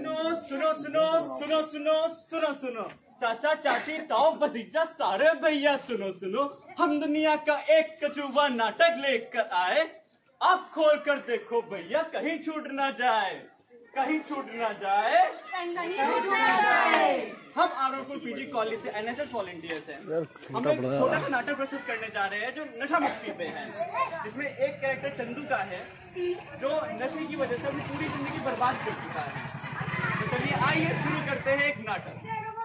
सुनो सुनो सुनो सुनो सुनो सुनो सुनो, चाचा चाची ताऊ भतीजा सारे भैया सुनो सुनो, हम दुनिया का एक कचूबा नाटक लेकर आए। आप खोल कर देखो भैया, कहीं छूट ना जाए, कहीं छूट ना जाए, हम आरोपुर पीजी कॉलेज से एनएसएस वॉलंटियर्स हैं। हम एक छोटा सा नाटक प्रस्तुत करने जा रहे हैं जो नशा मुक्ति पे है, जिसमें एक कैरेक्टर चंदू का है जो नशे की वजह से अपनी पूरी जिंदगी बर्बाद कर चुका है। तो चलिए आइए शुरू करते हैं एक नाटक।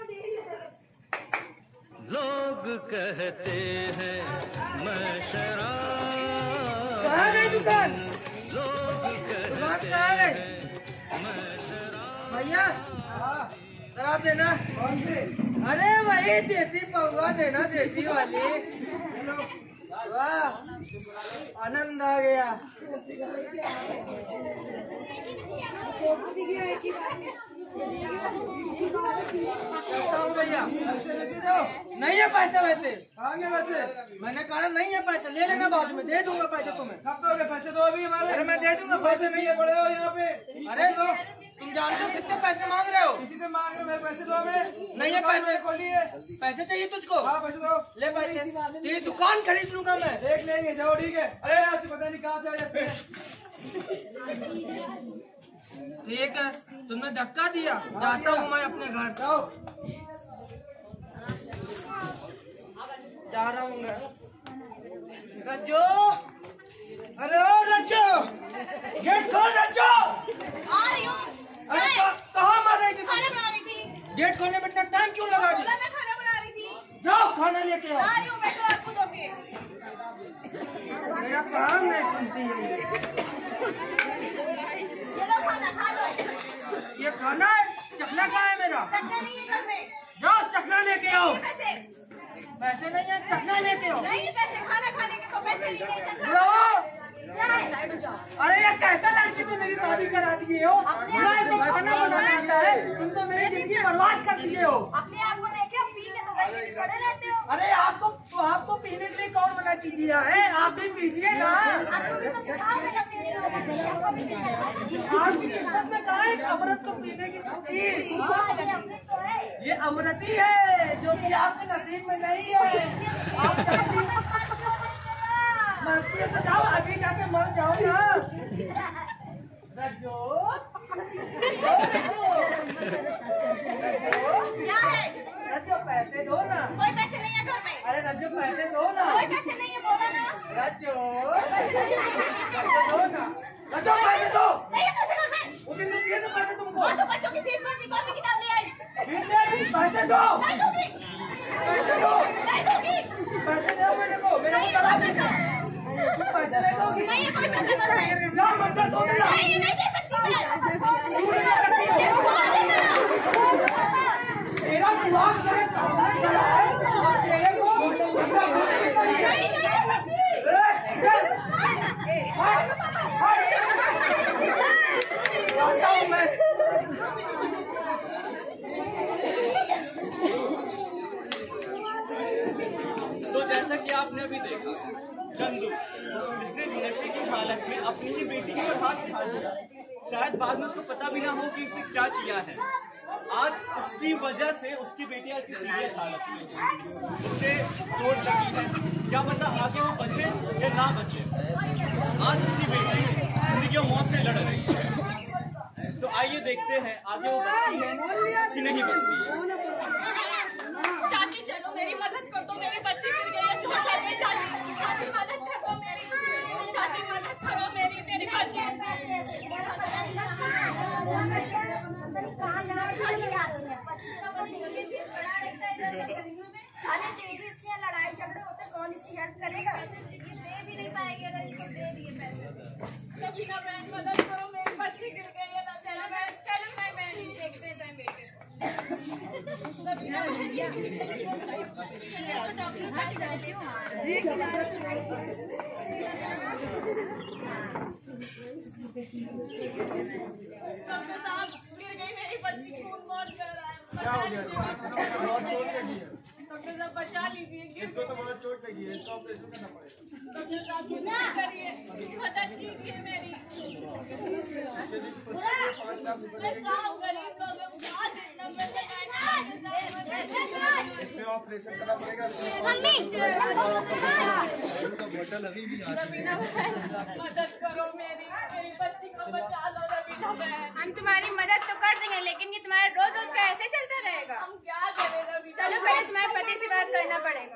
लोग कहते हैं मैं शराब, लोग कहते हैं मैं शराब। भैया शराब देना। कौन सी? अरे वही देसी पौवा देना, देसी वाली। वाह आनंद आ गया। भैया नहीं है पैसे वैसे। आगे वैसे मैंने कहा नहीं है पैसे, ले लेना बाद में, दे दूंगा पैसे तुम्हें। कब दोगे पैसे? दो अभी हमारे। अरे मैं दे दूंगा, पैसे नहीं है पड़े हो यहाँ पे। अरे दो, तुम जानते हो कितने पैसे मांग रहे हो? किसी से मांग रहे हो? मेरे पैसे दो हमें। नहीं है पैसे को लिए। पैसे चाहिए तुझको? हाँ पैसे दो। ले पैसे, तेरी दुकान खरीद लूंगा मैं। देख लेंगे, जाओ ठीक है। अरे आपसे पता नहीं कहाँ से आ जाते हैं। ठीक है, तुमने धक्का दिया, जाता हूँ मैं अपने घर। जाओ, जा रहा हूँ रज्जो। अरे ओ रज्जो, गेट खोल रज्जो। आ रही हूँ। अरे कहाँ मार रही थी? खाना बना रही थी। गेट खोलने में इतना टाइम क्यों लगा दी? मैं खाना बना रही थी। जाओ खाना लेके आओ। आ रही हूँ, बैठो आपको दोगे। मेरा काम नहीं सुनती है ये लो खाना खा लो। ये खाना है? चखना कहाँ है मेरा? चखना नहीं है घर में। जाओ चखना लेके आओ। पैसे पैसे नहीं है, चखना लेके आओ। नहीं, पैसे खाना खाने के तो पैसे नहीं है। चखना अरे ये कैसा लड़की तुम मेरी शादी करा दिए हो? मैं तो खाना बनाना चाहता है, तुम तो मेरी जिंदगी बर्बाद कर दिए हो। अपने आप को देखे, पी के तो वैसे भी पड़े रहते हो। अरे आपको पीने के लिए कौन मना कीजिए है? आप भी पीजिए ना। आपको भी तो सिखाओगे ना पीने को। आपको भी सिखाओगे। आपकी किस्मत में कहाँ है अमृत तो पीने की छुट्टी? ये अमृत ही है जो कि आपके नसीब में नहीं है। आप मरती है तो जाओ, अभी जाके मर जाओ ना। रज्जो, क्या है? रज्जो पैसे दो ना। कोई पैसे नहीं है घर में। अरे रज्जो पैसे दो ना। कोई पैसे नहीं है, बोला ना। रज्जो पैसे नहीं है। पैसे दो ना। रज्जो पैसे दो। नहीं है पैसे घर में। उस दिन तो दिए थे पैसे तुमको। वो तो बच्चों की फीस भरती, कॉपी किताब ले आई। पैसे दो। नहीं दूंगी। पैसे दो। नहीं दूंगी। पैसे दो मेरे को। नहीं है कोई पैसा। पैसे नहीं दोगी? नहीं है कोई पैसा घर में। ना मतलब दो देना। नहीं, नहीं दे सकती मैं। तू नहीं करती हो। तेरा दिमाग मेरे सामने खड़ा है और तेरे को नहीं दे सकती। आता हूँ मैं। तो जैसा कि आपने अभी देखा, चंदू जिसने नशे की हालत में अपनी ही बेटी पर हाथ उठा दिया, शायद बाद में उसको पता भी ना हो कि उसने क्या किया है। आज उसकी वजह से उसकी बेटी आज सीरियस हालत में है, उससे चोट लगी है। क्या पता आगे वो बचे या ना बचे। आज उसकी बेटी जिंदगी और मौत से लड़ रही है। तो आइए देखते हैं आगे वो बचती है कि नहीं बचती है। चाची चलो, मेरी मदद कर दो, मेरी बच्ची गिर गई है, चोट लग गई। चाची, चाची मदद करो मेरी, चाची मदद करो मेरी, मेरी बच्ची। अरे दीदी, इसके यहाँ लड़ाई झगड़े होते, कौन इसकी हेल्प करेगा? ये दे भी नहीं पाएगी अगर इसको दे दिए पैसे। कभी ना बहन मदद करो, मेरी बच्ची गिर गई है ना। चलो बहन देखते हैं तुम्हें बेटे को। कभी ना डॉक्टर साहब गिर गई मेरी बच्ची, खून बहुत कर रहा है। क्या हो गया? बहुत चोट लगी है। डॉक्टर साहब बचा लीजिए। इसको तो बहुत चोट लगी है, इसका ऑपरेशन करना पड़ेगा। डॉक्टर साहब कुछ करिए, मदद कीजिए मेरी। मैं गाँव गरीब लोग हैं, बहुत इसमें ऑपरेशन करना पड़ेगा। रवीना बहन, मदद करो मेरी बच्ची को बचा लो। रवीना बहन, हम तुम्हारी मदद तो कर देंगे, लेकिन ये तुम्हारा रोज रोज का ऐसे चलता रहेगा। हम क्या करें रवीना? चलो पहले तुम्हारे पति से बात करना पड़ेगा।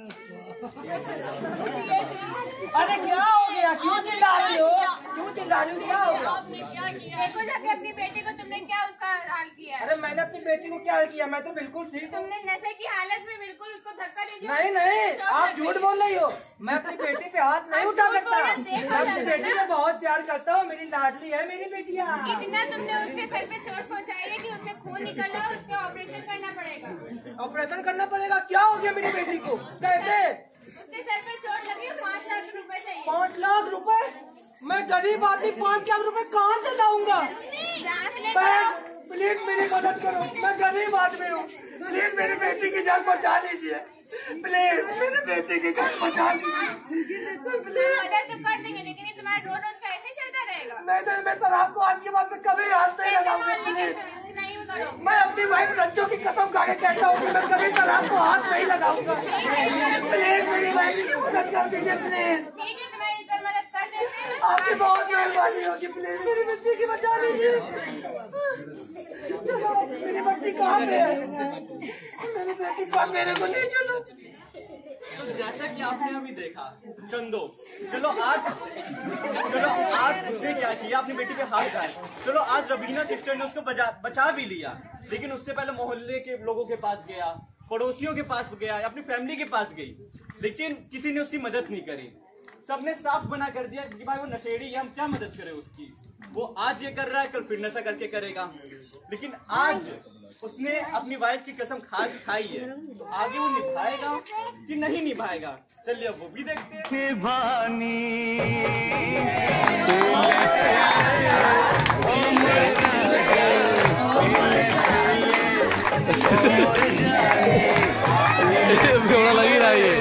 अरे क्या हो गया, क्यों चिल्ला रही हो, क्यों चिल्ला रही हो, क्या हो गया? आपने क्या किया? देखो जाके अपनी बेटी को तुमने क्या उसका हाल किया है। अरे मैंने अपनी बेटी को क्या हाल किया, मैं तो बिल्कुल ठीक हूँ। तुमने नशे की हालत में बिल्कुल उसको धक्का दे दिया। नहीं नहीं, आप झूठ बोल रही हो। मैं अपनी बेटी पे हाथ नहीं उठा सकता। मैं अपनी बेटी को बहुत प्यार करता हूँ, मेरी लाडली है मेरी बेटिया। इतना तुमने उसके सर पे चोट पहुँचाई है कि उससे खून निकला, उसका ऑपरेशन करना पड़ेगा। ऑपरेशन करना पड़ेगा? क्या हो गया मेरी बेटी को, कैसे? उसके सर पे चोट लगी, 5 लाख रुपए चाहिए। 5 लाख रुपए? मैं गरीब आदमी 5 लाख रुपए कहाँ से लाऊंगा? जांच लेकर प्लीज मेरी मदद करो, मैं गरीब आदमी हूँ, प्लीज मेरी बेटी की जान बचा लीजिए, प्लीज मेरी बेटी की जान बचा लीजिए प्लीज। मदद तो कर देंगे, लेकिन ये तुम्हारा रोज रोज का ऐसे चलता रहेगा। नहीं, मैं शराब को आज के बाद में कभी हाथ नहीं लगाऊंगा, प्लीज। नहीं करो। मैं अपनी वाइफ रज्जो की कसम खा के कहता हूँ कि मैं कभी शराब को हाथ नहीं लगाऊंगा। प्लीज मेरी वाइफ की मदद कर दीजिए, प्लीज। ठीक है, तुम्हारी इस पर मदद कर देते हैं। आपकी बहुत मेहरबानी होगी, प्लीज मेरी बच्ची की बचा लीजिए। चलो, मेरी बच्ची कहाँ पे है? मेरी बेटी कहाँ? मेरे को नहीं चलो। तो जैसा कि आपने अभी देखा चंदो, चलो आज उसने क्या किया, अपनी बेटी पे हाथ डाला। चलो आज रवीना सिस्टर ने उसको बचा भी लिया, लेकिन उससे पहले मोहल्ले के लोगों के पास गया, पड़ोसियों के पास गया, अपनी फैमिली के पास गई, लेकिन किसी ने उसकी मदद नहीं करी। सबने साफ मना कर दिया कि भाई वो नशेड़ी है, हम क्या मदद करें उसकी। वो आज ये कर रहा है, कल फिर नशा करके करेगा। लेकिन आज उसने अपनी वाइफ की कसम खाई है, तो आगे वो निभाएगा कि नहीं निभाएगा, चलिए अब वो भी देखते हैं। लगी रहा है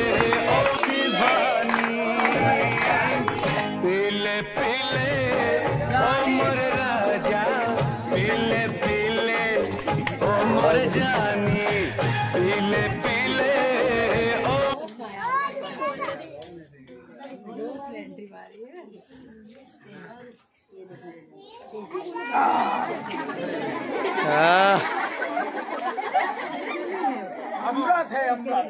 अमृत है, अमृत।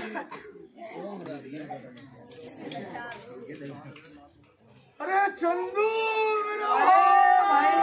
अरे चंदू मेरा भाई,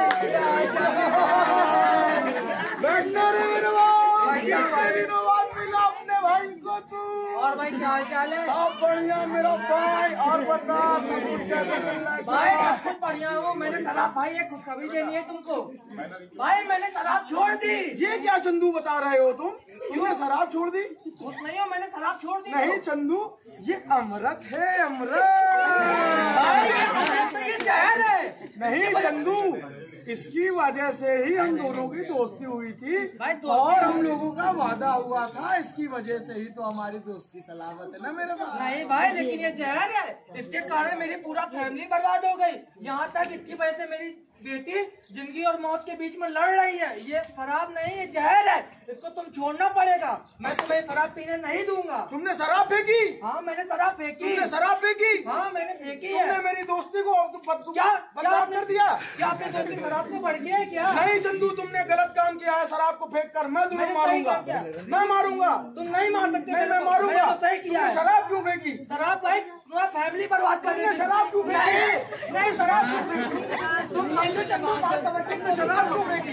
बैठना रे मेरे भाई, दिनों बाद मिला अपने भाई को तू। और भाई क्या हाल चाल है? सब बढ़िया मेरा भाई, और बता भाई? सब बढ़िया हो। मैंने शराब भाई एक खुशखबरी देनी है तुमको भाई, मैंने शराब छोड़ दी। ये क्या चंदू बता रहे हो तुमने शराब छोड़ दी? खुश नहीं हो, मैंने शराब छोड़ दी। नहीं चंदू, ये अमृत है, अमृत भाई, तो ये जहर है। नहीं चंदू, इसकी वजह से ही हम दोनों की दोस्ती हुई थी और हम लोगों का वादा हुआ था, इसकी वजह से ही तो हमारी दोस्ती सलामत है ना मेरे भाई। नहीं भाई, लेकिन ये जहर है, इसके कारण मेरी पूरा फैमिली बर्बाद हो गई। यहाँ तक इसकी वजह से मेरी बेटी जिंदगी और मौत के बीच में लड़ रही है। ये शराब नहीं, ये जहर है, इसको तुम छोड़ना पड़ेगा। मैं तुम्हें शराब पीने नहीं दूंगा। तुमने शराब फेंकी? हाँ मैंने शराब फेंकी। तुमने शराब फेंकी? हाँ मैंने फेंकी है। तुमने मेरी दोस्ती को क्या बदनाम कर दिया? क्या आपने दोस्ती शराब को बढ़ गया है क्या? नहीं चंदू, तुमने गलत काम किया है शराब को फेंक कर। मैं तुम्हें मारूंगा, मैं मारूंगा। तुम नहीं मार सकते। मैं मारूंगा। सही किया। शराब क्यों फेंकी? शराब भाई पूरा फैमिली बर्बाद कर दिया। शराब क्यों फेंकी? नहीं शराब क्यों फेंकी? तुम समझो चंदू, बात समझ के शराब क्यों फेंकी?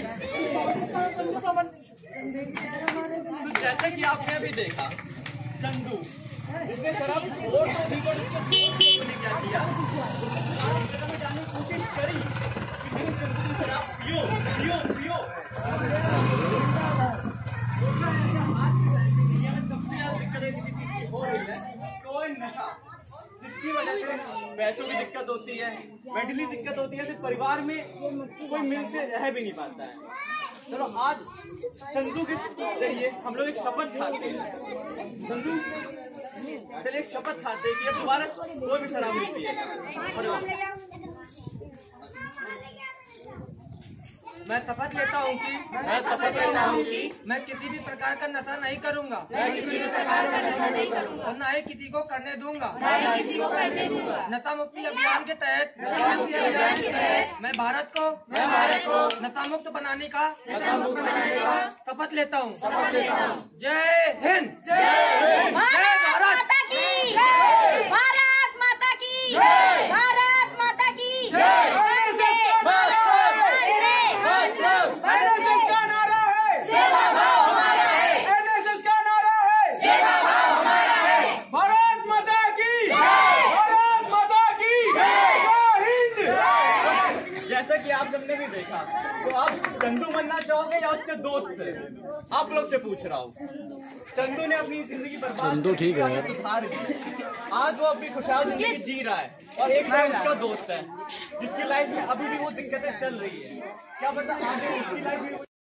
तो जैसे कि आपने अभी देखा चंदू, इसने शराब छोड़ तो दी, पर उसने क्या किया, उसने जाने की कोशिश करी कि नहीं चंदू तुम शराब पियो पियो पियो। सबसे ज्यादा दिक्कत है किसी चीज की हो रही है तो नशा, जिसकी वजह से पैसों की दिक्कत होती है, मेंटली दिक्कत होती है, तो परिवार में कोई मिल से रह भी नहीं पाता है। चलो आज चंदू के जरिए हम लोग एक शपथ खाते हैं। चंदू चलिए एक शपथ खाते हैं कि अब दोबारा कोई भी शराब नहीं पिएगा। मैं शपथ लेता हूँ कि मैं किसी भी प्रकार का नशा नहीं करूँगा और न ही किसी को करने दूंगा। नशा मुक्ति अभियान के तहत मैं भारत को नशा मुक्त बनाने का शपथ लेता हूँ। जय हिंद। जय भारत माता की जय। भारत माता की जय। भारत माता की जय। NSS का नारा है, सेवा भाव हमारा है। NSS का नारा है, सेवा भाव हमारा है। भारत माता की भारत माता की जय हिंद। जैसा कि आप सबने भी देखा, तो आप चंदू बनना चाहोगे या उसके दोस्त? आप लोग से पूछ रहा हूँ। चंदू ने अपनी जिंदगी बर्बाद ठीक है सुधार दी। आज वो अपनी खुशहाल जिंदगी जी रहा है और एक तरफ उसका दोस्त है जिसकी लाइफ में अभी भी वो दिक्कतें चल रही है। क्या पता आगे उसकी लाइफ में